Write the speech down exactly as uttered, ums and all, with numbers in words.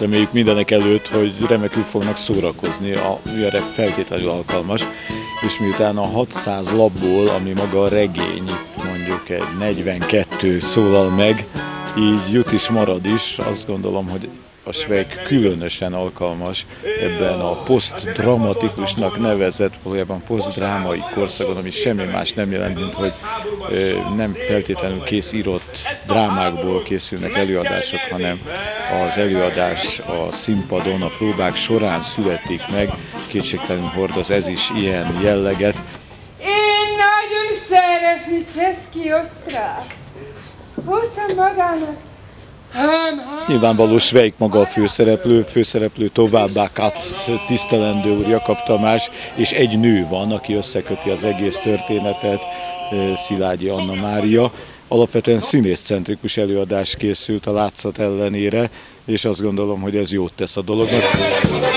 reméljük mindenek előtt, hogy remekül fognak szórakozni, ami erre feltétlenül alkalmas, és miután a hatszáz lapból, ami maga a regény, mondjuk egy negyvenkettő szólal meg, így jut is, marad is, azt gondolom, hogy a Schweik különösen alkalmas ebben a posztdramatikusnak nevezett, valójában posztdrámai korszakon, ami semmi más nem jelent, mint hogy nem feltétlenül kész írott drámákból készülnek előadások, hanem az előadás a színpadon, a próbák során születik meg, kétségtelenül hordoz ez is ilyen jelleget. Én nagyon szeretni Cseszki Osztrák. Hoztam magának. Nyilvánvaló Schweik maga a főszereplő, főszereplő továbbá Katz, tisztelendő úr Jakab Tamás, és egy nő van, aki összeköti az egész történetet, Szilágyi Anna Mária. Alapvetően színészcentrikus előadás készült a látszat ellenére, és azt gondolom, hogy ez jót tesz a dolognak.